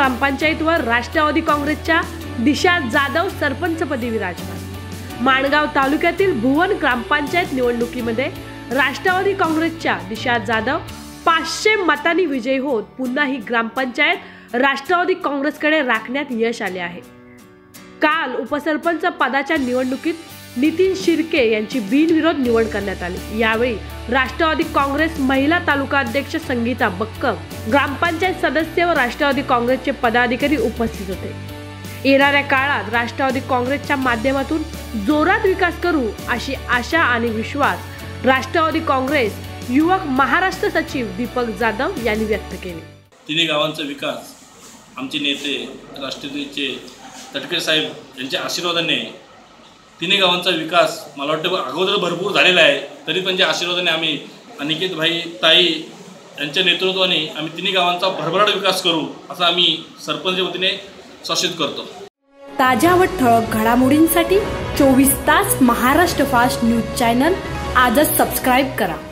ग्रामपंचायतवर राष्ट्रवादी काँग्रेसच्या दिशा जाधव सरपंचपदी विराजमान। माणगाव तालुक्यातील भुवन ग्रामपंचायत निवडणुकीमध्ये राष्ट्रवादी काँग्रेसच्या दिशा जाधव 500 मतांनी विजयी होत पुन्हा ही ग्रामपंचायत राष्ट्रवादी काँग्रेसकडे राखण्यात यश आले आहे। काल उपसरपंच पदाच्या निवडणुकीत नितीन शिर्के यांची बिनविरोध निवड करण्यात आली। यावेळी राष्ट्रवादी काँग्रेस महिला तालुका अध्यक्ष संगीता बक्कम, ग्रामपंचायत सदस्य व राष्ट्रवादी काँग्रेसचे पदाधिकारी उपस्थित होते। येणाऱ्या काळात राष्ट्रवादी काँग्रेसच्या माध्यमातून जोरात विकास करू अशी आशा आणि विश्वास राष्ट्रवादी काँग्रेस युवक महाराष्ट्र सचिव दीपक जाधव यांनी व्यक्त केले। तिन्ही गावांचा विकास आमचे नेते राष्ट्रवादीचे तटकरे साहेब यांच्या आशीर्वादाने तिन्ही गावांचा विकास मला वाटतं अगोदर भरपूर झालेला आहे, तरी पण त्या आशीर्वादाने आम्ही अनिकेत भाई ताई यांच्या नेतृत्वाने आम्ही तिन्ही गावांचा भरभराट विकास करू असं आम्ही सरपंच वतीने शासित करतो। ताज्या व ठळक घडामोडींसाठी 24 तास महाराष्ट्र फास्ट न्यूज चॅनल आजच सबस्क्राइब करा।